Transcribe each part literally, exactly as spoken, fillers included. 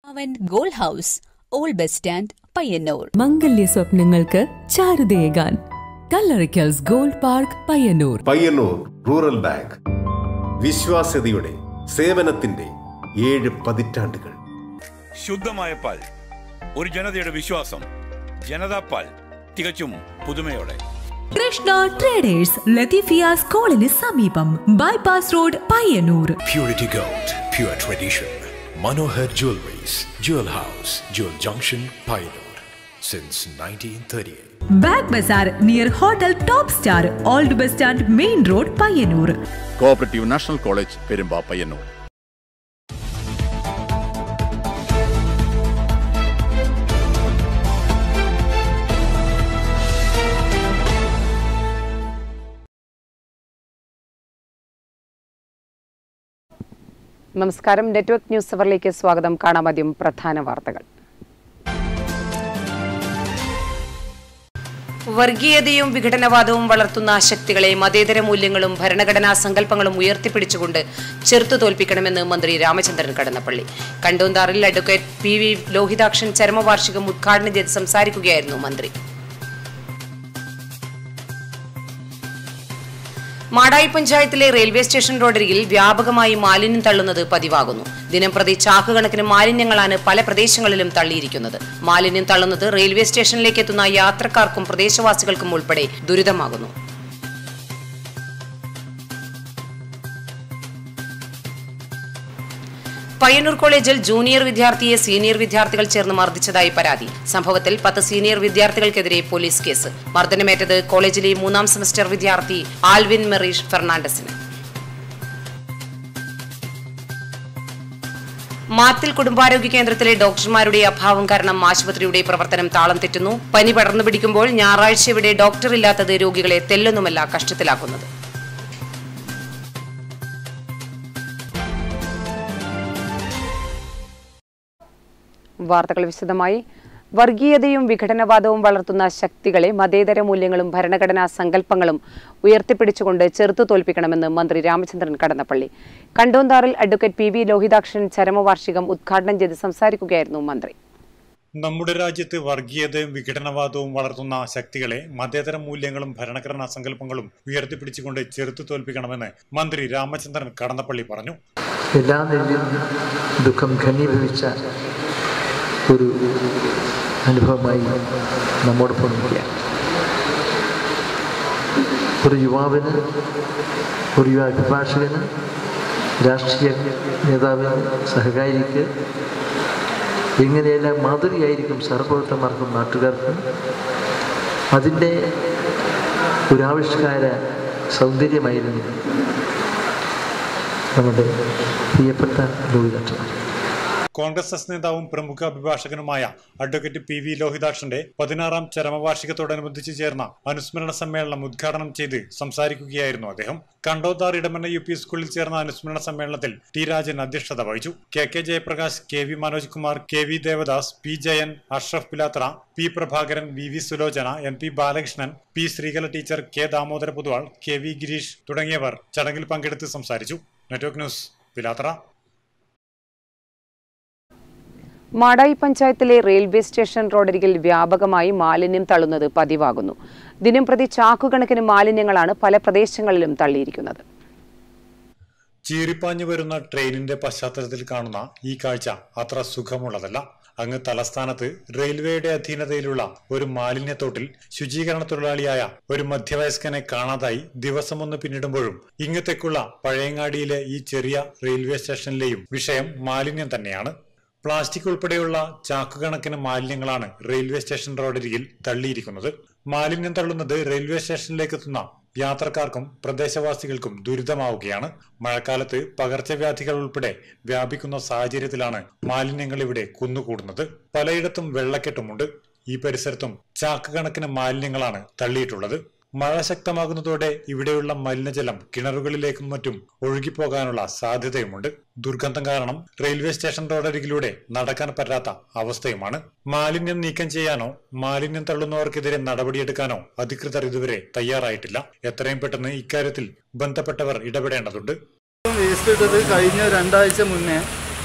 അവൻ gold house, old bus stand, Payyanur. മംഗല്യ സ്വപ്നങ്ങൾക്ക് ചാരുതയേകാൻ Kallarakkals gold park, Payyanur. Payyanur rural bank, വിശ്വാസ്യതയുടെ സേവനത്തിന്റെ ഏഴ് പതിറ്റാണ്ടുകൾ. ശുദ്ധമായ പാൽ, ഒരു ജനതയുടെ വിശ്വാസം. ജനതാ പാൽ, തികച്ചും പുതുമയോടെ. കൃഷ്ണ ട്രേഡേഴ്സ്, ലത്തീഫിയ സ്കൂളിന് സമീപം, bypass road, Payyanur. Purity Gold, pure tradition. Manohar Jewelries, Jewel House, Jewel Junction, Payyanur, since nineteen thirty-eight. Back Bazaar near Hotel Top Star, Old Bus Stand, Main Road, Payyanur. Cooperative National College, Perumba, Payyanur. നമസ്കാരം. Network news അവറിലേക്ക് സ്വാഗതം. കാണാം ആദ്യം പ്രധാന വാർത്തകൾ. വർഗീയതയും വിഘടനവാദവും വളർത്തുന്ന ശക്തികളെ മതേതര മൂല്യങ്ങളും ഭരണഘടനാ സങ്കല്പങ്ങളും ഉയർത്തിപ്പിടിച്ചുകൊണ്ട് ചെറുത്തു തോൽപ്പിക്കണമെന്ന് മന്ത്രി രാമചന്ദ്രൻ കടന്നപ്പള്ളി. കണ്ടോന്താറിൽ അഡ്വക്കേറ്റ് പി വി ലോഹിതാക്ഷൻ ചരമവാർഷികം ഉദ്ഘാടനം ചെയ്ത് സംസാരിക്കുകയായിരുന്നു മന്ത്രി. മാടായി പഞ്ചായത്തിലെ റെയിൽവേ സ്റ്റേഷൻ റോഡരികിൽ വ്യാപകമായി മാലിന്യം തള്ളുന്നത് പതിവാകുന്നു. ദിനംപ്രതി ചാക്കുകണക്കിന് മാലിന്യങ്ങളാണ് പല പ്രദേശങ്ങളിലും തള്ളിയിരിക്കുന്നത്. മാലിന്യം തള്ളുന്നത് റെയിൽവേ സ്റ്റേഷനിലേക്ക് എത്തുന്ന യാത്രക്കാർക്കും പ്രദേശവാസികൾക്കും ഉൾപ്പെടെ ദുരിതമാകുന്നു. പയ്യന്നൂർ കോളേജിൽ ജൂനിയർ വിദ്യാർത്ഥിയെ സീനിയർ വിദ്യാർത്ഥികൾ ചേർന്ന് മർദ്ദിച്ചതായി പരാതി. സംഭവത്തിൽ പത്ത് സീനിയർ വിദ്യാർത്ഥികൾക്കെതിരെ പോലീസ് കേസ്. മർദ്ദനമേറ്റത് കോളേജിലെ മൂന്നാം സെമസ്റ്റർ വിദ്യാർത്ഥി ആൽവിൻ മെറീഷ് ഫെർണാണ്ടസിന്. മാത്തിൽ കുടുംബാരോഗ്യ കേന്ദ്രത്തിലെ ഡോക്ടർമാരുടെ അഭാവം കാരണം ആശുപത്രിയുടെ പ്രവർത്തനം താളം തെറ്റുന്നു. പനി പടർന്നു പിടിക്കുമ്പോൾ ഞായറാഴ്ച ഇവിടെ ഡോക്ടർ ഇല്ലാത്തത് രോഗികളെ തെല്ലൊന്നുമല്ല കഷ്ടത്തിലാക്കുന്നത്. വാർത്തകൾ വിശദമായി. വർഗീയതയും വിഘടനവാദവും വളർത്തുന്ന ശക്തികളെ മതേതര മൂല്യങ്ങളും ഭരണഘടനാ സങ്കല്പങ്ങളും ഉയർത്തിപ്പിടിച്ചുകൊണ്ട് ചെറുത്തു തോൽപ്പിക്കണമെന്ന് മന്ത്രി രാമചന്ദ്രൻ കടന്നപ്പള്ളി. കണ്ടോന്താറിൽ അഡ്വക്കേറ്റ് പി വി ലോഹിതാക്ഷൻ ചരമവാർഷികം ഉദ്ഘാടനം ചെയ്ത് സംസാരിക്കുകയായിരുന്നു മന്ത്രി. നമ്മുടെ രാജ്യത്ത് വർഗീയതയും വിഘടനവാദവും വളർത്തുന്ന ശക്തികളെ മതേതര മൂല്യങ്ങളും ഭരണഘടനാ സങ്കല്പങ്ങളും ഉയർത്തിപ്പിടിച്ചുകൊണ്ട് ചെറുത്തു തോൽപ്പിക്കണമെന്ന് മന്ത്രി രാമചന്ദ്രൻ കടന്നപ്പള്ളി പറഞ്ഞു. എല്ലാ നെല്ലും ദുഃഖം ഘനീഭവിച്ച ഒരു അനുഭവമായി നമ്മോടൊപ്പം നിൽക്കുകയാണ്. ഒരു യുവാവിന്, ഒരു യുവ അഭിഭാഷകന്, രാഷ്ട്രീയ നേതാവിന്, സഹകാരിക്ക് ഇങ്ങനെയെല്ലാം മാതൃകയായിരിക്കും സർവോത്തമാർക്കും നാട്ടുകാർക്കും. അതിൻ്റെ ഒരാവിഷ്കാര സൗന്ദര്യമായിരുന്നു നമ്മുടെ പ്രിയപ്പെട്ട ലോഹിതാക്ഷൻ. കോൺഗ്രസ് എസ് നേതാവും പ്രമുഖ അഭിഭാഷകനുമായ അഡ്വക്കേറ്റ് പി വി ലോഹിതാക്ഷന്റെ പതിനാറാം ചരമവാർഷികത്തോടനുബന്ധിച്ച് ചേർന്ന അനുസ്മരണ സമ്മേളനം ഉദ്ഘാടനം ചെയ്ത് സംസാരിക്കുകയായിരുന്നു അദ്ദേഹം. കണ്ടോത്താർ ഇടമണ്ണ യു പി സ്കൂളിൽ ചേർന്ന അനുസ്മരണ സമ്മേളനത്തിൽ ടി രാജൻ അധ്യക്ഷത വഹിച്ചു. K K Jayaprakash, K V Manoj Kumar, K V Devadas, P Jayan, Ashraf Pilathara, P Prabhakaran, V V Sulochana, N P Balakrishnan, P Sreekala teacher, K Damodara Poduval, K V Gireesh തുടങ്ങിയവർ ചടങ്ങിൽ പങ്കെടുത്ത് സംസാരിച്ചു. നെറ്റ്വർക്ക് ന്യൂസ്, പിലാത്ര. മാടായി പഞ്ചായത്തിലെ റെയിൽവേ സ്റ്റേഷൻ റോഡരികിൽ വ്യാപകമായി മാലിന്യം തള്ളുന്നത് പതിവാകുന്നു. ദിനംപ്രതി ചാക്കുകണക്കിന് മാലിന്യങ്ങളാണ് പല പ്രദേശങ്ങളിലും തള്ളിയിരിക്കുന്നത്. ചീറിപ്പാഞ്ഞു വരുന്ന ട്രെയിനിന്റെ പശ്ചാത്തലത്തിൽ കാണുന്ന ഈ കാഴ്ച അത്ര സുഖമുള്ളതല്ല. അങ്ങ് തലസ്ഥാനത്ത് റെയിൽവേയുടെ അധീനതയിലുള്ള ഒരു മാലിന്യത്തോട്ടിൽ ശുചീകരണ തൊഴിലാളിയായ ഒരു മധ്യവയസ്കനെ കാണാതായി ദിവസമൊന്ന് പിന്നിടുമ്പോഴും ഇങ്ങത്തേക്കുള്ള പഴയങ്ങാടിയിലെ ഈ ചെറിയ റെയിൽവേ സ്റ്റേഷനിലെയും വിഷയം മാലിന്യം തന്നെയാണ്. പ്ലാസ്റ്റിക് ഉൾപ്പെടെയുള്ള ചാക്കുകണക്കിന് മാലിന്യങ്ങളാണ് റെയിൽവേ സ്റ്റേഷൻ റോഡരികിൽ തള്ളിയിരിക്കുന്നത്. മാലിന്യം തള്ളുന്നത് റെയിൽവേ സ്റ്റേഷനിലേക്ക് എത്തുന്ന യാത്രക്കാർക്കും പ്രദേശവാസികൾക്കും ദുരിതമാവുകയാണ്. മഴക്കാലത്ത് പകർച്ചവ്യാധികൾ ഉൾപ്പെടെ വ്യാപിക്കുന്ന സാഹചര്യത്തിലാണ് മാലിന്യങ്ങൾ ഇവിടെ കുന്നുകൂടുന്നത്. പലയിടത്തും വെള്ളക്കെട്ടുമുണ്ട്. ഈ പരിസരത്തും ചാക്കുകണക്കിന് മാലിന്യങ്ങളാണ് തള്ളിയിട്ടുള്ളത്. മഴ ശക്തമാകുന്നതോടെ ഇവിടെയുള്ള മലിനജലം കിണറുകളിലേക്കും മറ്റും ഒഴുകിപ്പോകാനുള്ള സാധ്യതയുമുണ്ട്. ദുർഗന്ധം കാരണം റെയിൽവേ സ്റ്റേഷൻ റോഡരികിലൂടെ നടക്കാൻ പറ്റാത്ത അവസ്ഥയുമാണ്. മാലിന്യം നീക്കം ചെയ്യാനോ മാലിന്യം തള്ളുന്നവർക്കെതിരെ നടപടിയെടുക്കാനോ അധികൃതർ ഇതുവരെ തയ്യാറായിട്ടില്ല. എത്രയും പെട്ടെന്ന് ഇക്കാര്യത്തിൽ ബന്ധപ്പെട്ടവർ ഇടപെടേണ്ടതുണ്ട്. വേസ്റ്റ് ഇട്ടത് കഴിഞ്ഞ രണ്ടാഴ്ച മുന്നേ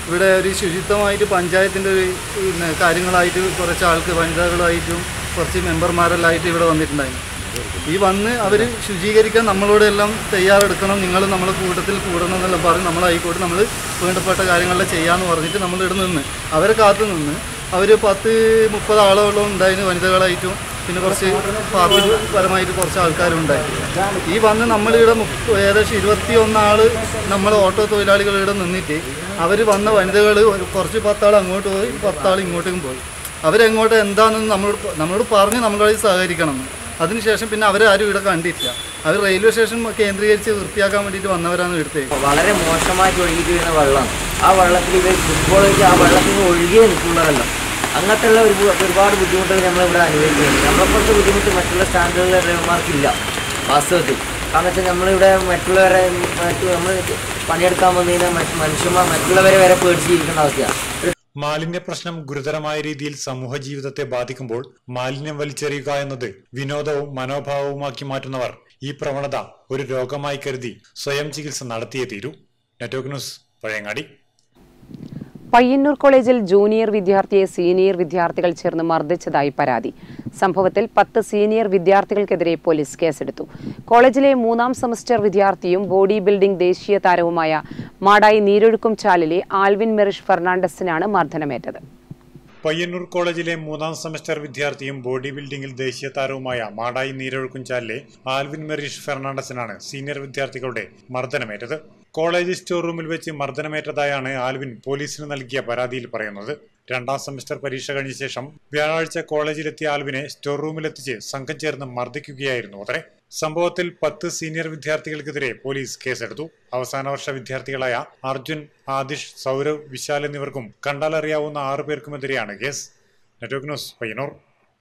ഇവിടെ ഒരു ശുചിത്വമായിട്ട് പഞ്ചായത്തിൻ്റെ ഒരു പിന്നെ കാര്യങ്ങളായിട്ട് കുറച്ച് ആൾക്ക് വനിതകളായിട്ടും കുറച്ച് മെമ്പർമാരെല്ലായിട്ട് ഇവിടെ വന്നിട്ടുണ്ടായിരുന്നു. ഈ വന്ന് അവർ ശുചീകരിക്കാൻ നമ്മളോടെല്ലാം തയ്യാറെടുക്കണം, നിങ്ങൾ നമ്മളെ കൂട്ടത്തിൽ കൂടണം എന്നെല്ലാം പറഞ്ഞ് നമ്മളായിക്കോട്ടെ നമ്മൾ വേണ്ടപ്പെട്ട കാര്യങ്ങളെല്ലാം ചെയ്യാമെന്ന് പറഞ്ഞിട്ട് നമ്മളിവിടെ നിന്ന് അവരെ കാത്തു നിന്ന് അവർ പത്ത് മുപ്പത് ആളുകളും ഉണ്ടായിരുന്നു വനിതകളായിട്ടും പിന്നെ കുറച്ച് പാർട്ടി പരമായിട്ട് കുറച്ച് ആൾക്കാരും ഉണ്ടായി. ഈ വന്ന് നമ്മളിവിടെ ഏകദേശം ഇരുപത്തി ഒന്നാൾ നമ്മൾ ഓട്ടോ തൊഴിലാളികൾ ഇവിടെ നിന്നിട്ട് അവർ വന്ന വനിതകൾ കുറച്ച് പത്താൾ അങ്ങോട്ട് പോയി പത്താൾ ഇങ്ങോട്ടേക്കും പോയി. അവരെങ്ങോട്ട് എന്താണെന്ന് നമ്മളോട് നമ്മളോട് പറഞ്ഞ് നമ്മളോട് സഹകരിക്കണം. അതിനുശേഷം പിന്നെ അവരെ ആരും ഇവിടെ കണ്ടിട്ടില്ല. അവർ റെയിൽവേ സ്റ്റേഷൻ കേന്ദ്രീകരിച്ച് വൃത്തിയാക്കാൻ വേണ്ടിയിട്ട് വന്നവരാണ് എടുത്തത്. വളരെ മോശമായിട്ട് ഒഴുകിയിട്ട് വരുന്ന വെള്ളം, ആ വെള്ളത്തിൽ ഇവർ ഫുട്ബോൾ വെച്ച് ആ വെള്ളത്തിൽ ഒഴുകിയേ നിൽക്കുന്ന വെള്ളം, അങ്ങനത്തെയുള്ള ഒരു ഒരുപാട് ബുദ്ധിമുട്ടുകൾ നമ്മളിവിടെ അനുഭവിക്കുന്നുണ്ട്. നമ്മളെപ്പോഴത്തെ ബുദ്ധിമുട്ട് മറ്റുള്ള സ്റ്റാൻഡേർഡിലെ ഡ്രൈവർമാർക്കില്ല വാസ്തവത്തിൽ. കാരണം വെച്ചാൽ നമ്മളിവിടെ മറ്റുള്ളവരെ മറ്റു നമ്മൾ പണിയെടുക്കാൻ വന്നു കഴിഞ്ഞാൽ മറ്റു മനുഷ്യന്മാർ മറ്റുള്ളവരെ വരെ പേടിച്ചിരിക്കേണ്ട അവസ്ഥയാണ്. മാലിന്യ പ്രശ്നം ഗുരുതരമായ രീതിയിൽ സമൂഹ ജീവിതത്തെ ബാധിക്കുമ്പോൾ മാലിന്യം വലിച്ചെറിയുക എന്നത് വിനോദവും മനോഭാവവുമാക്കി മാറ്റുന്നവർ ഈ പ്രവണത ഒരു രോഗമായി കരുതി സ്വയം ചികിത്സ നടത്തിയേ തീരൂ. Network news, Pazhayangadi. പയ്യന്നൂർ കോളേജിൽ ജൂനിയർ വിദ്യാർത്ഥിയെ സീനിയർ വിദ്യാർത്ഥികൾ ചേർന്ന് മർദ്ദിച്ചതായി പരാതി. സംഭവത്തിൽ പത്ത് സീനിയർ വിദ്യാർത്ഥികൾക്കെതിരെ പോലീസ് കേസെടുത്തു. കോളേജിലെ മൂന്നാം സെമസ്റ്റർ വിദ്യാർത്ഥിയും ബോഡി ബിൽഡിംഗ് ദേശീയ താരവുമായ മാടായി നീരൊഴുക്കും ചാലിലെ ആൽവിൻ മെറിഷ് ഫെർണാണ്ടസിനാണ് മർദ്ദനമേറ്റത്. പയ്യന്നൂർ കോളേജിലെ മൂന്നാം സെമസ്റ്റർ വിദ്യാർത്ഥിയും ബോഡി ബിൽഡിംഗിൽ ദേശീയ താരവുമായ മാടായി നീരൊഴുക്കും ചാലിലെ ആൽവിൻ മെറിഷ് ഫെർണാണ്ടസിനാണ് സീനിയർ വിദ്യാർത്ഥികളുടെ മർദ്ദനമേറ്റത്. കോളേജ് സ്റ്റോർ റൂമിൽ വെച്ച് മർദ്ദനമേറ്റതായാണ് ആൽവിൻ പോലീസിന് നൽകിയ പരാതിയിൽ പറയുന്നത്. രണ്ടാം സെമസ്റ്റർ പരീക്ഷ കഴിഞ്ഞ ശേഷം വ്യാഴാഴ്ച കോളേജിലെത്തിയ ആൽവിനെ സ്റ്റോർ റൂമിലെത്തിച്ച് സംഘം ചേർന്ന് മർദ്ദിക്കുകയായിരുന്നു അത്രേ. സംഭവത്തിൽ പത്ത് സീനിയർ വിദ്യാർത്ഥികൾക്കെതിരെ പോലീസ് കേസെടുത്തു. അവസാന വർഷ വിദ്യാർത്ഥികളായ അർജുൻ, ആദിഷ്, സൗരവ്, വിശാൽ എന്നിവർക്കും കണ്ടാലറിയാവുന്ന ആറു പേർക്കുമെതിരെയാണ് case. Network news, Payyanur.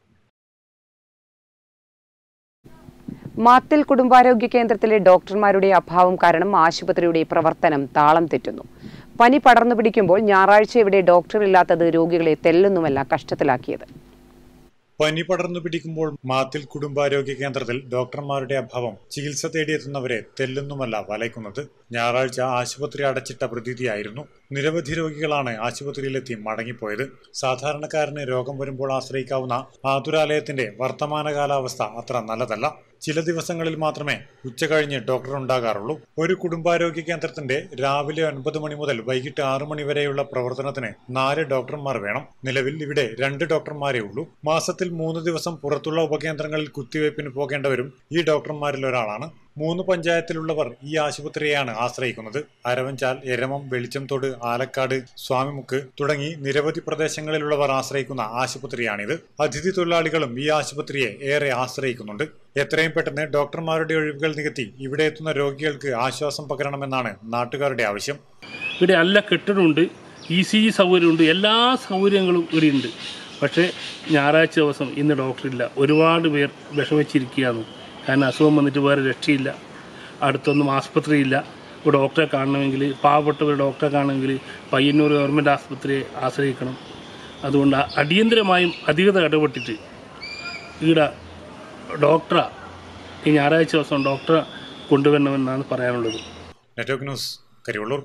Mathil കുടുംബാരോഗ്യ കേന്ദ്രത്തിലെ ഡോക്ടർമാരുടെ അഭാവം കാരണം ആശുപത്രിയുടെ പ്രവർത്തനം താളം തെറ്റുന്നു. പനി പടർന്നു പിടിക്കുമ്പോൾ ഞായറാഴ്ച ഇവിടെ ഡോക്ടറില്ലാത്തത് രോഗികളെ തെല്ലൊന്നുമല്ല കഷ്ടത്തിലാക്കിയത്. പനി പടർന്നു പിടിക്കുമ്പോൾ മാത്തിൽ കുടുംബാരോഗ്യ കേന്ദ്രത്തിൽ ഡോക്ടർമാരുടെ അഭാവം ചികിത്സ തേടിയെത്തുന്നവരെ തെല്ലൊന്നുമല്ല വലയ്ക്കുന്നത്. ഞായറാഴ്ച ആശുപത്രി അടച്ചിട്ട പ്രതീതിയായിരുന്നു. നിരവധി രോഗികളാണ് ആശുപത്രിയിലെത്തി മടങ്ങിപ്പോയത്. സാധാരണക്കാരന് രോഗം വരുമ്പോൾ ആശ്രയിക്കാവുന്ന ആതുരാലയത്തിന്റെ വർത്തമാന കാലാവസ്ഥ അത്ര നല്ലതല്ല. ചില ദിവസങ്ങളിൽ മാത്രമേ ഉച്ച കഴിഞ്ഞ് ഡോക്ടർ ഉണ്ടാകാറുള്ളൂ. ഒരു കുടുംബാരോഗ്യ കേന്ദ്രത്തിന്റെ രാവിലെ ഒൻപത് മണി മുതൽ വൈകിട്ട് ആറു മണി വരെയുള്ള പ്രവർത്തനത്തിന് നാല് ഡോക്ടർമാർ വേണം. നിലവിൽ ഇവിടെ രണ്ട് ഡോക്ടർമാരേ ഉള്ളൂ. മാസത്തിൽ മൂന്ന് ദിവസം പുറത്തുള്ള ഉപകേന്ദ്രങ്ങളിൽ കുത്തിവയ്പ്പിന് പോകേണ്ടവരും ഈ ഡോക്ടർമാരിൽ ഒരാളാണ്. മൂന്ന് പഞ്ചായത്തിലുള്ളവർ ഈ ആശുപത്രിയെയാണ് ആശ്രയിക്കുന്നത്. അരവഞ്ചാൽ, എരമം, വെളിച്ചംതോട്, ആലക്കാട്, സ്വാമിമുക്ക് തുടങ്ങി നിരവധി പ്രദേശങ്ങളിലുള്ളവർ ആശ്രയിക്കുന്ന ആശുപത്രിയാണിത്. അതിഥി തൊഴിലാളികളും ഈ ആശുപത്രിയെ ഏറെ ആശ്രയിക്കുന്നുണ്ട്. എത്രയും പെട്ടെന്ന് ഡോക്ടർമാരുടെ ഒഴിവുകൾ നികത്തി ഇവിടെ എത്തുന്ന രോഗികൾക്ക് ആശ്വാസം പകരണമെന്നാണ് നാട്ടുകാരുടെ ആവശ്യം. ഇവിടെ നല്ല കെട്ടിടമുണ്ട്, ഇ സി ജി സൗകര്യമുണ്ട്, എല്ലാ സൗകര്യങ്ങളും ഇവിടെ ഉണ്ട്. പക്ഷേ ഞായറാഴ്ച ദിവസം ഇന്ന് ഡോക്ടറില്ല. ഒരുപാട് പേർ വിഷമിച്ചിരിക്കുകയാണ്. കാരണം അസുഖം വന്നിട്ട് വേറെ രക്ഷയില്ല, അടുത്തൊന്നും ആസ്പത്രിയില്ല. ഇപ്പോൾ ഡോക്ടറെ കാണണമെങ്കിൽ, പാവപ്പെട്ടവർ ഡോക്ടറെ കാണണമെങ്കിൽ പയ്യന്നൂർ ഗവൺമെൻറ് ആസ്പത്രിയെ ആശ്രയിക്കണം. അതുകൊണ്ട് അടിയന്തരമായും അധികത ഇടപെട്ടിട്ട് ഇവിടെ ഡോക്ടറെ ഈ ഞായറാഴ്ച ദിവസം ഡോക്ടറെ കൊണ്ടുവരണമെന്നാണ് പറയാനുള്ളത്. Network news, Karivellur.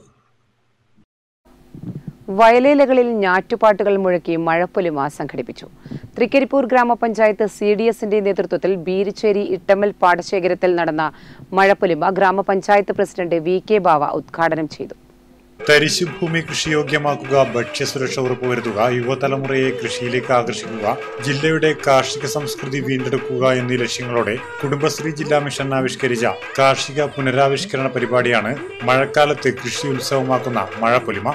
വയലേലകളിൽ ഞാറ്റുപാട്ടുകൾ മുഴക്കി മഴപ്പൊലിമ സംഘടിപ്പിച്ചു. തൃക്കരിപ്പൂർ ഗ്രാമപഞ്ചായത്ത് സി ഡി എസിന്റെ നേതൃത്വത്തിൽ ബീരിച്ചേരി ഇട്ടമ്മൽ പാടശേഖരത്തിൽ നടന്ന മഴപ്പൊലിമ ഗ്രാമപഞ്ചായത്ത് പ്രസിഡന്റ് വി കെ ബാവ ഉദ്ഘാടനം ചെയ്തു. തരിശുഭൂമി കൃഷിയോഗ്യമാക്കുക, ഭക്ഷ്യസുരക്ഷ ഉറപ്പുവരുത്തുക, യുവതലമുറയെ കൃഷിയിലേക്ക് ആകർഷിക്കുക, ജില്ലയുടെ കാർഷിക സംസ്കൃതി വീണ്ടെടുക്കുക എന്നീ ലക്ഷ്യങ്ങളോടെ കുടുംബശ്രീ ജില്ലാ മിഷൻ ആവിഷ്കരിച്ച കാർഷിക പുനരാവിഷ്കരണ പരിപാടിയാണ് മഴക്കാലത്ത് കൃഷി ഉത്സവമാക്കുന്ന മഴപ്പൊലിമ.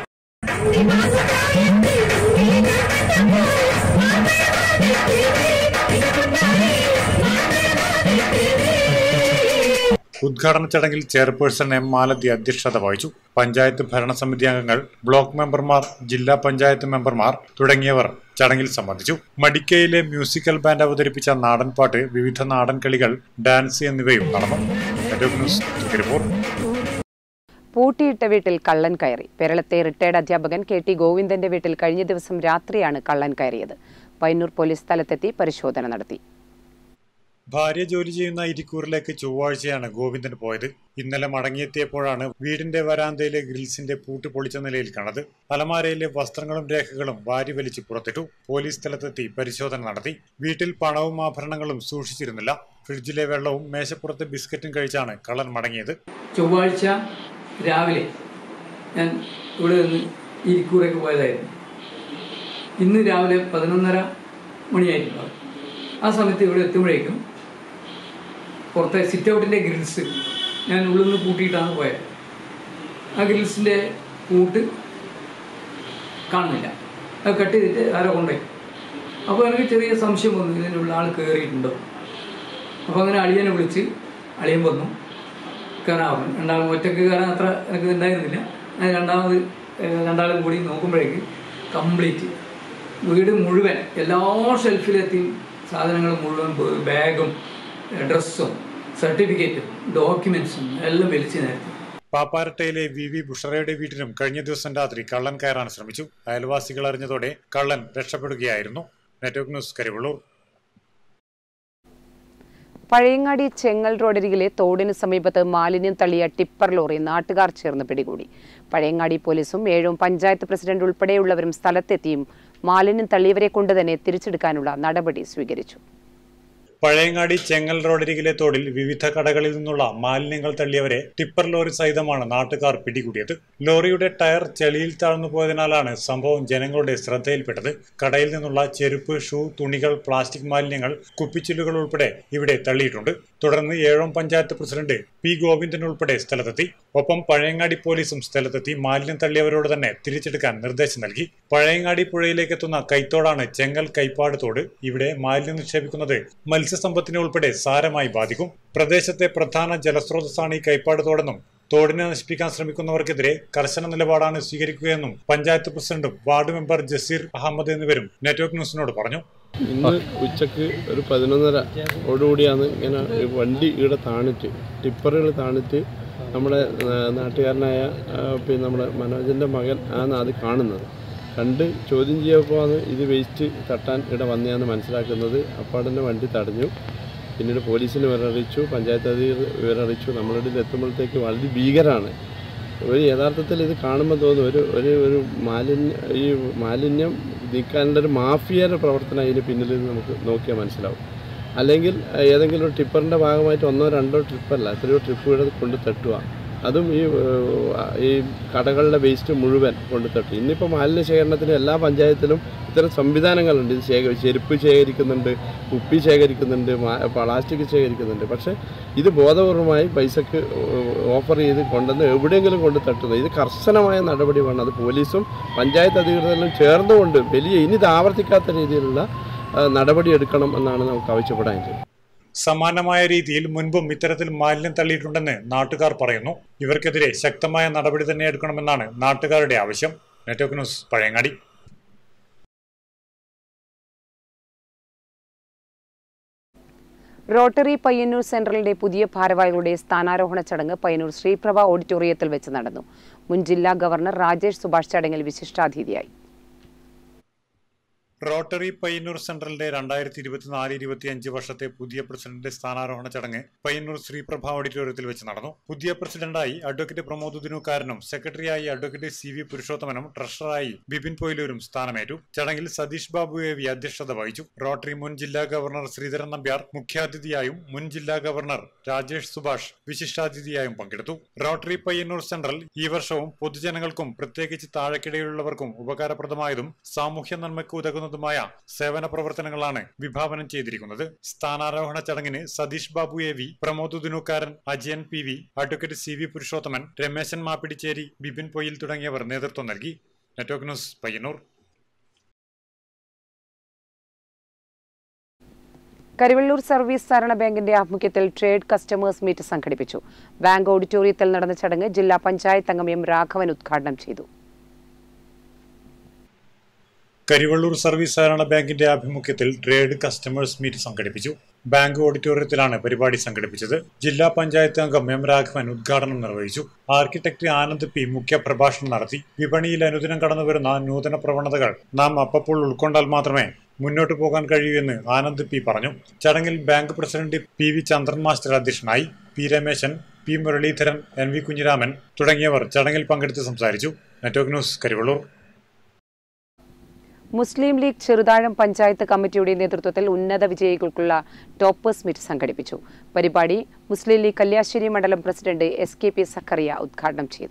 ഉദ്ഘാടന ചടങ്ങിൽ ചെയർപേഴ്സൺ എം മാലതി അധ്യക്ഷത വഹിച്ചു. പഞ്ചായത്ത് ഭരണസമിതി അംഗങ്ങൾ, ബ്ലോക്ക് മെമ്പർമാർ, ജില്ലാ പഞ്ചായത്ത് മെമ്പർമാർ തുടങ്ങിയവർ ചടങ്ങിൽ സംബന്ധിച്ചു. മടിക്കയിലെ മ്യൂസിക്കൽ ബാൻഡ് അവതരിപ്പിച്ച നാടൻപാട്ട്, വിവിധ നാടൻ കളികൾ, ഡാൻസ് എന്നിവയും നടന്നു. പൂട്ടിയിട്ട വീട്ടിൽ കള്ളൻ കയറി. കേരളത്തെ റിട്ടയർഡ് അധ്യാപകൻ കെ ടി ഗോവിന്ദന്റെ വീട്ടിൽ കഴിഞ്ഞ ദിവസം രാത്രിയാണ് കള്ളൻ കയറിയത്. പയ്യന്നൂർ പോലീസ് സ്ഥലത്തെത്തി പരിശോധന നടത്തി. ഭാര്യ ജോലി ചെയ്യുന്ന ഇരിക്കൂറിലേക്ക് ചൊവ്വാഴ്ചയാണ് ഗോവിന്ദൻ പോയത്. ഇന്നലെ മടങ്ങിയെത്തിയപ്പോഴാണ് വീടിന്റെ വരാന്തയിലെ ഗ്രിൽസിന്റെ പൂട്ട് പൊളിച്ച നിലയിൽ കണ്ടത്. അലമാരയിലെ വസ്ത്രങ്ങളും രേഖകളും വാരി വലിച്ച് പുറത്തിട്ടു. പോലീസ് സ്ഥലത്തെത്തി പരിശോധന നടത്തി. വീട്ടിൽ പണവും ആഭരണങ്ങളും സൂക്ഷിച്ചിരുന്നില്ല. ഫ്രിഡ്ജിലെ വെള്ളവും മേശപ്പുറത്തെ ബിസ്ക്കറ്റും കഴിച്ചാണ് കള്ളൻ മടങ്ങിയത്. ചൊവ്വാഴ്ച രാവിലെ ഞാൻ ഇവിടെ നിന്ന് ഇരിക്കൂറേക്ക് പോയതായിരുന്നു. ഇന്ന് രാവിലെ പതിനൊന്നര മണിയായിരുന്നു. ആ സമയത്ത് ഇവിടെ എത്തുമ്പോഴേക്കും പുറത്തെ സിറ്റ് ഔട്ടിൻ്റെ ഗ്രിൽസ് ഞാൻ ഉള്ളിൽ നിന്ന് പൂട്ടിയിട്ടാണ് പോയത്. ആ ഗ്രിൽസിൻ്റെ പൂട്ട് കാണുന്നില്ല. അത് കട്ട് ചെയ്തിട്ട് ആരോ കൊണ്ടുപോയി. അപ്പോൾ എനിക്ക് ചെറിയ സംശയം വന്നു, ഇതിൻ്റെ ഉള്ള ആൾ കയറിയിട്ടുണ്ടോ. അപ്പോൾ അങ്ങനെ അളിയനെ വിളിച്ച് അളിയൻ വന്നു. കയറാൻ രണ്ടാളും ഒറ്റയ്ക്ക് കയറാൻ അത്ര എനിക്ക് ഉണ്ടായിരുന്നില്ല. ഞാൻ രണ്ടാമത് രണ്ടാളും കൂടി നോക്കുമ്പോഴേക്ക് കംപ്ലീറ്റ് വീട് മുഴുവൻ എല്ലാ ഷെൽഫിലെത്തി സാധനങ്ങൾ മുഴുവൻ ബാഗും ഡ്രസ്സും സർട്ടിഫിക്കറ്റും ഡോക്യുമെന്റ്സും എല്ലാം വലിച്ചു നേരത്തി. പാപ്പാരട്ടയിലെ വി വി ബുഷറയുടെ വീട്ടിലും കഴിഞ്ഞ ദിവസം രാത്രി കള്ളൻ കയറാൻ ശ്രമിച്ചു. അയൽവാസികൾ അറിഞ്ഞതോടെ കള്ളൻ രക്ഷപ്പെടുകയായിരുന്നു. Network news, Karivellur. പഴയങ്ങാടി ചെങ്ങൽ റോഡരികിലെ തോടിന് സമീപത്ത് മാലിന്യം തള്ളിയ ടിപ്പർ ലോറി നാട്ടുകാർ ചേർന്ന് പിടികൂടി. പഴയങ്ങാടി പോലീസും ഏഴും പഞ്ചായത്ത് പ്രസിഡന്റ് ഉൾപ്പെടെയുള്ളവരും സ്ഥലത്തെത്തിയും മാലിന്യം തള്ളിയവരെ കൊണ്ട് തന്നെ തിരിച്ചെടുക്കാനുള്ള നടപടി സ്വീകരിച്ചു. പഴയങ്ങാടി ചെങ്ങൽ റോഡരികിലെ തോടിൽ വിവിധ കടകളിൽ നിന്നുള്ള മാലിന്യങ്ങൾ തള്ളിയവരെ ടിപ്പർ ലോറി സഹിതമാണ് നാട്ടുകാർ പിടികൂടിയത്. ലോറിയുടെ ടയർ ചെളിയിൽ താഴ്ന്നു പോയതിനാലാണ് സംഭവം ജനങ്ങളുടെ ശ്രദ്ധയിൽപ്പെട്ടത്. കടയിൽ നിന്നുള്ള ചെരുപ്പ്, ഷൂ, തുണികൾ, പ്ലാസ്റ്റിക് മാലിന്യങ്ങൾ, കുപ്പിച്ചില്ലുകൾ ഉൾപ്പെടെ ഇവിടെ തള്ളിയിട്ടുണ്ട്. തുടർന്ന് Ezhome panchayat president P Govindan ഉൾപ്പെടെ സ്ഥലത്തെത്തി. ഒപ്പം പഴയങ്ങാടി പോലീസും സ്ഥലത്തെത്തി മാലിന്യം തള്ളിയവരോട് തന്നെ തിരിച്ചെടുക്കാൻ നിർദ്ദേശം നൽകി. പഴയങ്ങാടി പുഴയിലേക്ക് എത്തുന്ന കൈത്തോടാണ് ചെങ്ങൽ കൈപ്പാട് തോട്. ഇവിടെ മാലിന്യം നിക്ഷേപിക്കുന്നത് മത്സ്യസമ്പത്തിനെ ഉൾപ്പെടെ സാരമായി ബാധിക്കും. പ്രദേശത്തെ പ്രധാന ജലസ്രോതസ്സാണ് ഈ കൈപ്പാട് തോടെന്നും തോടിനെ നശിപ്പിക്കാൻ ശ്രമിക്കുന്നവർക്കെതിരെ കർശന നിലപാടാണ് സ്വീകരിക്കുകയെന്നും പഞ്ചായത്ത് പ്രസിഡന്റും വാർഡ് മെമ്പർ ജസീർ അഹമ്മദ് എന്നിവരും നെറ്റ്വർക്ക് ന്യൂസിനോട് പറഞ്ഞു. ഇന്ന് ഉച്ചക്ക് ഒരു പതിനൊന്നര ഓടുകൂടിയാണ് ഇങ്ങനെ വണ്ടി ഇവിടെ താണിട്ട് ടിപ്പറുകൾ താണിട്ട് നമ്മുടെ നാട്ടുകാരനായ പിന്നെ നമ്മുടെ മനോജൻ്റെ മകൻ ആണ് അത് കാണുന്നത്. കണ്ട് ചോദ്യം ചെയ്യപ്പോഴാണ് ഇത് വേസ്റ്റ് തട്ടാൻ ഇവിടെ വന്നതാന്ന് മനസ്സിലാക്കുന്നത്. അപ്പോൾ തന്നെ വണ്ടി തടഞ്ഞു. പിന്നീട് പോലീസിന് വിവരറിയിച്ചു, പഞ്ചായത്ത് അധികൃതർ വിവരറിയിച്ചു. നമ്മളുടെ എത്തുമ്പോഴത്തേക്ക് വളരെ ഭീകരമാണ്. ഒരു യഥാർത്ഥത്തിൽ ഇത് കാണുമ്പോൾ തോന്നും ഒരു ഒരു ഒരു മാലിന്യ ഈ മാലിന്യം നീക്കാനുള്ള ഒരു മാഫിയയുടെ പ്രവർത്തനം അതിന് പിന്നിൽ നമുക്ക് നോക്കിയാൽ മനസ്സിലാവും. അല്ലെങ്കിൽ ഏതെങ്കിലും ഒരു ടിപ്പറിൻ്റെ ഭാഗമായിട്ട് ഒന്നോ രണ്ടോ ട്രിപ്പല്ല, എത്രയോ ട്രിപ്പുകൾ കൊണ്ട് തട്ടുക. അതും ഈ ഈ കടകളുടെ വേസ്റ്റ് മുഴുവൻ കൊണ്ട് തട്ടി. ഇന്നിപ്പോൾ മാലിന്യ ശേഖരണത്തിന് എല്ലാ പഞ്ചായത്തിലും ഇത്തരം സംവിധാനങ്ങളുണ്ട്. ഇത് ശേഖ ചെരുപ്പ് ശേഖരിക്കുന്നുണ്ട്, കുപ്പി ശേഖരിക്കുന്നുണ്ട്, പ്ലാസ്റ്റിക് ശേഖരിക്കുന്നുണ്ട്. പക്ഷേ ഇത് ബോധപൂർവമായി പൈസക്ക് ഓഫർ ചെയ്ത് കൊണ്ടുവന്ന് എവിടെയെങ്കിലും കൊണ്ട് തട്ടുന്നത്. ഇത് കർശനമായ നടപടി വേണം. അത് പോലീസും പഞ്ചായത്ത് അധികൃതരും ചേർന്നുകൊണ്ട് വലിയ ഇനി ഇത് ആവർത്തിക്കാത്ത രീതിയിലുള്ള നടപടി എടുക്കണം എന്നാണ് നമുക്ക് ആവശ്യപ്പെടാൻ. സമാനമായ രീതിയിൽ മുൻപും ഇത്തരത്തിൽ മാലിന്യം തള്ളിയിട്ടുണ്ടെന്ന് നാട്ടുകാർ പറയുന്നു. ഇവർക്കെതിരെ ശക്തമായ നടപടി തന്നെ എടുക്കണമെന്നാണ് നാട്ടുകാരുടെ ആവശ്യം. Network news, Pazhayangadi. Rotary Payyanur സെൻട്രലിന്റെ പുതിയ ഭാരവാഹികളുടെ സ്ഥാനാരോഹണ ചടങ്ങ് പയ്യന്നൂർ ശ്രീപ്രഭ ഓഡിറ്റോറിയത്തിൽ വെച്ച് നടന്നു. മുൻ ജില്ലാ ഗവർണർ രാജേഷ് സുഭാഷ് ചടങ്ങിൽ വിശിഷ്ടാതിഥിയായി. റോട്ടറി പയ്യന്നൂർ സെൻട്രലിന്റെ രണ്ടായിരത്തി ഇരുപത്തിനാല് ഇരുപത്തിയഞ്ച് വർഷത്തെ പുതിയ പ്രസിഡന്റ് സ്ഥാനാരോഹണ ചടങ്ങ് പയ്യന്നൂർ ശ്രീപ്രഭ ഓഡിറ്റോറിയത്തിൽ വെച്ച് നടന്നു. പുതിയ പ്രസിഡന്റായി അഡ്വക്കേറ്റ് പ്രമോദ് ദിനുകാരനും സെക്രട്ടറിയായി അഡ്വക്കേറ്റ് സി വി പുരുഷോത്തമനും ട്രഷററായി ബിപിൻ പൊയിലൂരും സ്ഥാനമേറ്റു. ചടങ്ങിൽ സതീഷ് ബാബു എ വി അധ്യക്ഷത വഹിച്ചു. റോട്ടറി മുൻ ജില്ലാ ഗവർണർ ശ്രീധരൻ നമ്പ്യാർ മുഖ്യാതിഥിയായും മുൻ ജില്ലാ ഗവർണർ രാജേഷ് സുഭാഷ് വിശിഷ്ടാതിഥിയായും പങ്കെടുത്തു. റോട്ടറി പയ്യന്നൂർ സെൻട്രൽ ഈ വർഷവും പൊതുജനങ്ങൾക്കും പ്രത്യേകിച്ച് താഴെക്കിടയിലുള്ളവർക്കും ഉപകാരപ്രദമായതും സാമൂഹ്യ നന്മയ്ക്ക് ഉതകുന്ന മായ സേവന പ്രവർത്തനങ്ങളാണ് വിഭാവനം ചെയ്തിരിക്കുന്നത്. സ്ഥാനാരോഹണ ചടങ്ങിന് Satheesh Babu A V, Pramod Dinukaran, Ajayan P V, advocate C V Purushothaman, Rameshan Mappidicheri, Bipin Poyil തുടങ്ങിയവർ നേതൃത്വം നൽകി. Network news, Payyanur. Karivellur service സഹകരണ ബാങ്കിന്റെ ആഭിമുഖ്യത്തിൽ ട്രേഡ് കസ്റ്റമേഴ്സ് മീറ്റ് സംഘടിപ്പിച്ചു. ബാങ്ക് ഓഡിറ്റോറിയത്തിൽ നടന്ന ചടങ്ങ് ജില്ലാ പഞ്ചായത്ത് അംഗം എം രാഘവൻ ഉദ്ഘാടനം ചെയ്തു. കരിവള്ളൂർ സർവീസ് സഹകരണ ബാങ്കിന്റെ ആഭിമുഖ്യത്തിൽ ട്രേഡ് കസ്റ്റമേഴ്സ് മീറ്റ് സംഘടിപ്പിച്ചു. ബാങ്ക് ഓഡിറ്റോറിയത്തിലാണ് പരിപാടി സംഘടിപ്പിച്ചത്. ജില്ലാ പഞ്ചായത്ത് അംഗം എം രാഘവൻ ഉദ്ഘാടനം നിർവഹിച്ചു. ആർക്കിടെക്ട് ആനന്ദ് പി മുഖ്യ പ്രഭാഷണം നടത്തി. വിപണിയിൽ അനുദിനം കടന്നുവരുന്ന നൂതന പ്രവണതകൾ നാം അപ്പപ്പോൾ ഉൾക്കൊണ്ടാൽ മാത്രമേ മുന്നോട്ടു പോകാൻ കഴിയൂവെന്ന് ആനന്ദ് പി പറഞ്ഞു. ചടങ്ങിൽ bank president P V Chandran master അധ്യക്ഷനായി. P Rameshan, P Muraleedharan, N V Kunhiraman തുടങ്ങിയവർ ചടങ്ങിൽ പങ്കെടുത്ത് സംസാരിച്ചു. Network news, Karivellur. Muslim League Cheruthazham panchayat കമ്മിറ്റിയുടെ നേതൃത്വത്തിൽ ഉന്നത വിജയികൾക്കുള്ള ടോപ്പേഴ്സ് മീറ്റ് സംഘടിപ്പിച്ചു. പരിപാടി മുസ്ലിം ലീഗ് കല്യാശ്ശേരി മണ്ഡലം president S K P Zakariya ഉദ്ഘാടനം ചെയ്തു.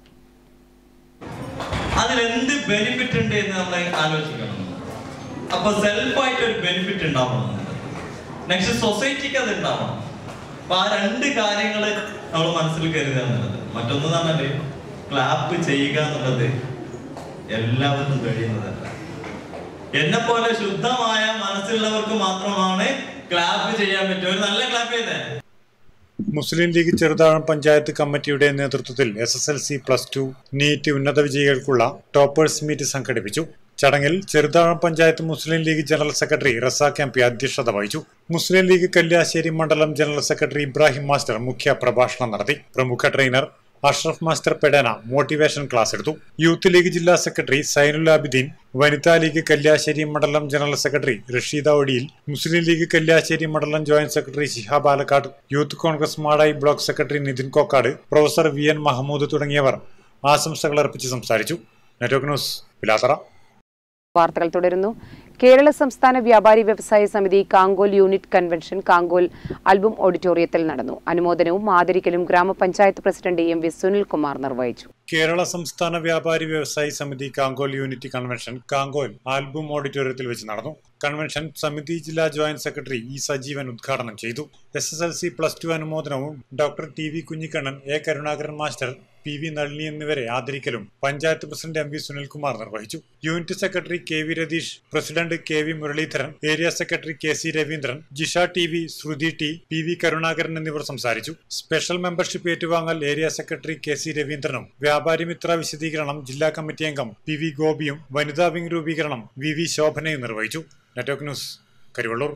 അതിലെന്ത് ബെനിഫിറ്റ് ഉണ്ട് എന്ന് നമ്മൾ ആലോചിക്കണം. അപ്പൊ സെൽഫായിട്ട് ഒരു ബെനിഫിറ്റ് ഉണ്ടാവണം, നെക്സ്റ്റ് സൊസൈറ്റിക്ക് അത് ഉണ്ടാവണം. അപ്പൊ ആ രണ്ട് കാര്യങ്ങൾ നമ്മൾ മനസ്സിൽ കരുതുക എന്നുള്ളത്. മറ്റൊന്ന് തന്നെ ക്ലാപ്പ് ചെയ്യുക എന്നുള്ളത് എല്ലാവർക്കും കഴിയുന്നതല്ല. എന്നെ പോലെ ശുദ്ധമായ മനസ്സുള്ളവർക്ക് മാത്രമാണ് ക്ലാപ്പ് ചെയ്യാൻ പറ്റുക. ഒരു നല്ല ക്ലാപ്പ് ചെയ്തേ. മുസ്ലിം ലീഗ് ചെറുതാഴം പഞ്ചായത്ത് കമ്മിറ്റിയുടെ നേതൃത്വത്തിൽ S S L C plus two NEET ഉന്നത വിജയികൾക്കുള്ള ടോപ്പേഴ്സ് മീറ്റ് സംഘടിപ്പിച്ചു. ചടങ്ങിൽ Cheruthazham panchayat Muslim League general secretary Razak M P അധ്യക്ഷത വഹിച്ചു. മുസ്ലിം ലീഗ് കല്യാശ്ശേരി മണ്ഡലം ജനറൽ സെക്രട്ടറി ഇബ്രാഹിം മാസ്റ്റർ മുഖ്യ പ്രഭാഷണം നടത്തി. പ്രമുഖ ട്രെയിനർ അഷ്റഫ് മാസ്റ്റർ പെഡന മോട്ടിവേഷൻ ക്ലാസ് എടുത്തു. യൂത്ത് ലീഗ് ജില്ലാ സെക്രട്ടറി സൈനുൽ ആബിദീൻ, വനിതാ ലീഗ് കല്യാശ്ശേരി മണ്ഡലം ജനറൽ സെക്രട്ടറി റഷീദ ഒടിയിൽ, മുസ്ലിം ലീഗ് കല്യാശ്ശേരി മണ്ഡലം joint secretary Shihab Alakkad, youth Congress Madayi block secretary Nithin Kokkad, professor V N Mahmood തുടങ്ങിയവർ ആശംസകൾ അർപ്പിച്ച് സംസാരിച്ചു. Network news, Pilathara. വാർത്തകൾ തുടരുന്നു. കേരള സംസ്ഥാന വ്യാപാരി വ്യവസായ സമിതി Kankol unit convention Kankol album ഓഡിറ്റോറിയത്തിൽ നടന്നു. അനുമോദനവും ആദരിക്കലും ഗ്രാമപഞ്ചായത്ത് പ്രസിഡന്റ് എം വി സുനിൽകുമാർ നിർവഹിച്ചു. കേരള സംസ്ഥാന വ്യാപാരി വ്യവസായി സമിതി Kankol unit convention Kankol album ഓഡിറ്റോറിയത്തിൽ വെച്ച് നടന്നു. കൺവെൻഷൻ സമിതി ജില്ലാ ജോയിന്റ് സെക്രട്ടറി ഇ സജീവൻ ഉദ്ഘാടനം ചെയ്തു. S S L C plus two അനുമോദനവും doctor T V Kunhikannan, A Karunakaran master, P V Nalini എന്നിവരെ ആദരിക്കലും panchayat president M V Sunilkumar നിർവഹിച്ചു. Unit secretary K V Ratheesh, president K V Muraleedharan, area secretary K C Raveendran, Jisha T V, Sruthi T, P V Karunakaran എന്നിവർ സംസാരിച്ചു. Special membership ഏറ്റുവാങ്ങൽ area secretary K C രവീന്ദ്രനും, വ്യാപാരി മിത്ര വിശദീകരണം ജില്ലാ കമ്മിറ്റി അംഗം പി വി ഗോപിയും, വനിതാ വിംഗ് രൂപീകരണം വി വി ശോഭനയും നിർവഹിച്ചു. Network news, Karivellur.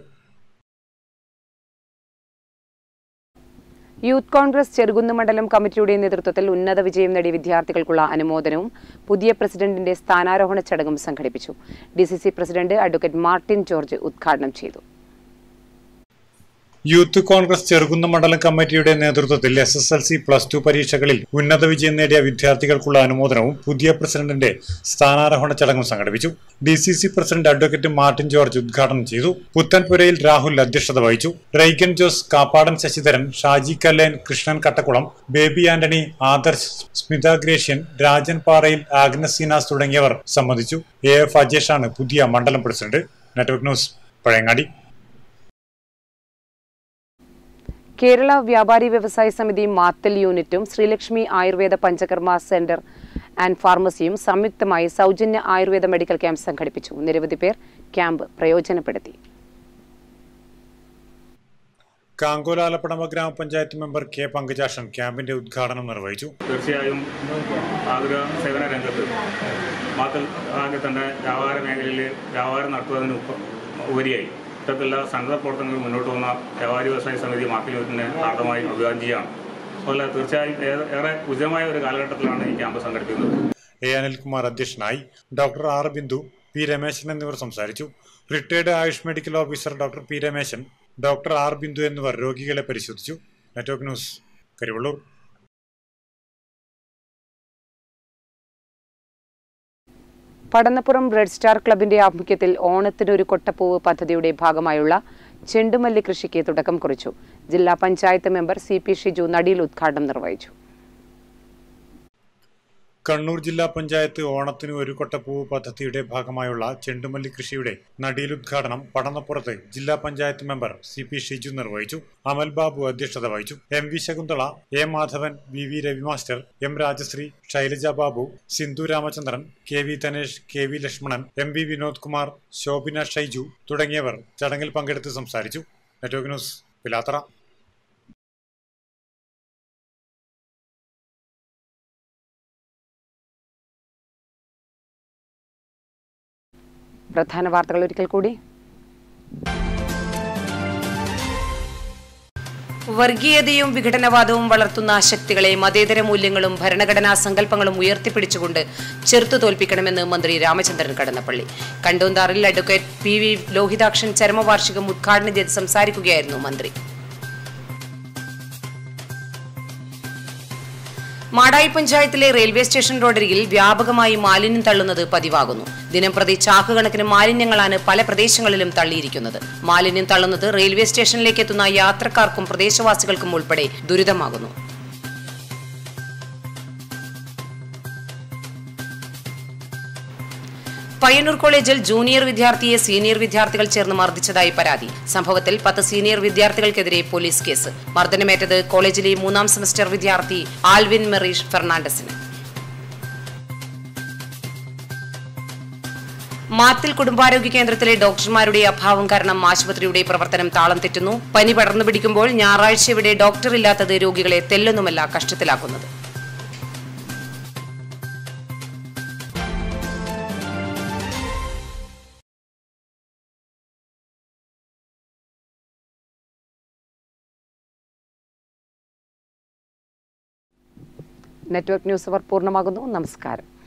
Youth Congress Cherukunnu മണ്ഡലം കമ്മിറ്റിയുടെ നേതൃത്വത്തിൽ ഉന്നത വിജയം നേടിയ വിദ്യാർത്ഥികൾക്കുള്ള അനുമോദനവും പുതിയ പ്രസിഡന്റിന്റെ സ്ഥാനാരോഹണ ചടങ്ങും സംഘടിപ്പിച്ചു. D C C president advocate Martin George ഉദ്ഘാടനം ചെയ്തു. യൂത്ത് കോൺഗ്രസ് ചെറുകുന്ന് മണ്ഡലം കമ്മിറ്റിയുടെ നേതൃത്വത്തിൽ S S L C plus two പരീക്ഷകളിൽ ഉന്നത വിജയം നേടിയ വിദ്യാർത്ഥികൾക്കുള്ള അനുമോദനവും പുതിയ പ്രസിഡന്റിന്റെ സ്ഥാനാരോഹണ ചടങ്ങും സംഘടിപ്പിച്ചു. D C C president advocate Martin George ഉദ്ഘാടനം ചെയ്തു. പുത്തൻപുരയിൽ രാഹുൽ അധ്യക്ഷത വഹിച്ചു. റൈഗൻ ജോസ്, കാപ്പാടൻ ശശിധരൻ, ഷാജി കല്ലേൻ, കൃഷ്ണൻ കട്ടക്കുളം, ബേബി ആന്റണി, ആദർശ്, സ്മിത ഗ്രേഷ്യൻ, രാജൻ പാറയിൽ, ആഗ്നസ് സീനാസ് തുടങ്ങിയവർ സംബന്ധിച്ചു. എ എഫ് അജേഷാണ് പുതിയ മണ്ഡലം പ്രസിഡന്റ്. Network news, Pazhayangadi. കേരള വ്യാപാരി വ്യവസായ സമിതി മാത്തൽ യൂണിറ്റും ശ്രീലക്ഷ്മി ആയുർവേദ പഞ്ചകർമ്മ സെന്റർ ആൻഡ് ഫാർമസിയും സംയുക്തമായി സൗജന്യ ആയുർവേദ മെഡിക്കൽ ക്യാമ്പ് സംഘടിപ്പിച്ചു. നിരവധി പേർ ക്യാമ്പ് പ്രയോജനപ്പെടുത്തി. കാങ്കോൽ ആലപ്പടമ്പ ഗ്രാമപഞ്ചായത്ത് മെമ്പർ കെ പങ്കജാഷൻ ക്യാമ്പിന്റെ ഉദ്ഘാടനം നിർവഹിച്ചു. തീർച്ചയായും ആതുര സേവന രംഗത്ത് മാത്തൽ ആകെ തന്നെ വ്യാപാര മേഖലയിൽ വ്യാപാരം നടത്തുന്നതിന് ഉപരിയായി ഇത്തരത്തിലുള്ള സംഘടന പ്രവർത്തനങ്ങൾ മുന്നോട്ട് വന്ന വ്യാപാരി വ്യവസായ സമിതി മാത്തൽ യൂണിറ്റിനെ ഹാർദമായി അഭിവാദ്യം ചെയ്യുകയാണ്. അതുപോലെ തീർച്ചയായും ഏറെ ഉചിതമായ ഒരു കാലഘട്ടത്തിലാണ് ഈ ക്യാമ്പ് സംഘടിപ്പിക്കുന്നത്. എ അനിൽകുമാർ അധ്യക്ഷനായി. Doctor R Bindu, P Rameshan എന്നിവർ സംസാരിച്ചു. Retired AYUSH medical officer doctor P Rameshan, doctor R Bindu എന്നിവർ രോഗികളെ പരിശോധിച്ചു. Network news, Karivellur. Padannappuram red star ക്ലബിന്റെ ആഭിമുഖ്യത്തിൽ ഓണത്തിന് ഒരു കൊട്ടപ്പൂവ് പദ്ധതിയുടെ ഭാഗമായുള്ള ചെണ്ടുമല്ലി കൃഷിക്ക് തുടക്കം കുറിച്ചു. ജില്ലാ panchayat member C P Shiju നടിയിൽ ഉദ്ഘാടനം നിർവഹിച്ചു. കണ്ണൂർ ജില്ലാ പഞ്ചായത്ത് ഓണത്തിന് ഒരു കൊട്ടപ്പൂവ് പദ്ധതിയുടെ ഭാഗമായുള്ള ചെണ്ടുമല്ലി കൃഷിയുടെ നടീൽ ഉദ്ഘാടനം പടന്നപ്പുറത്ത് ജില്ലാ panchayat member C P Shiju നിർവഹിച്ചു. അമൽ ബാബു അധ്യക്ഷത വഹിച്ചു. M V Shakuntala, A Madhavan, V V Ravi master, M Rajasree, Shailaja Babu, Sindhu Ramachandran, K V Dhanesh, K V Lakshmanan, M V Vinod Kumar, Shobhina Shaiju തുടങ്ങിയവർ ചടങ്ങിൽ പങ്കെടുത്ത് സംസാരിച്ചു. Network news, Pilathara. പ്രധാന വാർത്തകൾ ഒരിക്കൽ കൂടി. വർഗീയതയും വിഘടനവാദവും വളർത്തുന്ന ശക്തികളെ മതേതര മൂല്യങ്ങളും ഭരണഘടനാ സങ്കല്പങ്ങളും ഉയർത്തിപ്പിടിച്ചുകൊണ്ട് ചെറുത്തു തോൽപ്പിക്കണമെന്ന് മന്ത്രി രാമചന്ദ്രൻ കടന്നപ്പള്ളി. കണ്ടോന്താറിൽ അഡ്വക്കേറ്റ് പി വി ലോഹിതാക്ഷൻ ചരമവാർഷികം ഉദ്ഘാടനം ചെയ്ത് സംസാരിക്കുകയായിരുന്നു മന്ത്രി. മാടായി പഞ്ചായത്തിലെ റെയിൽവേ സ്റ്റേഷൻ റോഡരികിൽ വ്യാപകമായി മാലിന്യം തള്ളുന്നത് പതിവാകുന്നു. ദിനംപ്രതി ചാക്കുകണക്കിന് മാലിന്യങ്ങളാണ് പല പ്രദേശങ്ങളിലും തള്ളിയിരിക്കുന്നത്. മാലിന്യം തള്ളുന്നത് റെയിൽവേ സ്റ്റേഷനിലേക്ക് എത്തുന്ന യാത്രക്കാർക്കും പ്രദേശവാസികൾക്കും ഉൾപ്പെടെ ദുരിതമാകുന്നു. പയ്യന്നൂർ കോളേജിൽ ജൂനിയർ വിദ്യാർത്ഥിയെ സീനിയർ വിദ്യാർത്ഥികൾ ചേർന്ന് മർദ്ദിച്ചതായി പരാതി. സംഭവത്തിൽ പത്ത് സീനിയർ വിദ്യാർത്ഥികൾക്കെതിരെ പോലീസ് കേസ്. മർദ്ദനമേറ്റത് കോളേജിലെ മൂന്നാം സെമസ്റ്റർ വിദ്യാർത്ഥി ആൽവിൻ മെറീഷ് ഫെർണാണ്ടസിന്. മാത്തിൽ കുടുംബാരോഗ്യ കേന്ദ്രത്തിലെ ഡോക്ടർമാരുടെ അഭാവം കാരണം ആശുപത്രിയുടെ പ്രവർത്തനം താളം തെറ്റുന്നു. പനി പടർന്നു പിടിക്കുമ്പോൾ ഞായറാഴ്ച ഇവിടെ ഡോക്ടർ ഇല്ലാത്തത് രോഗികളെ തെല്ലൊന്നുമല്ല കഷ്ടത്തിലാക്കുന്നത്. നെറ്റ്വർക്ക് ന്യൂസ് അവർ പൂർണ്ണമാകുന്നു. നമസ്കാരം.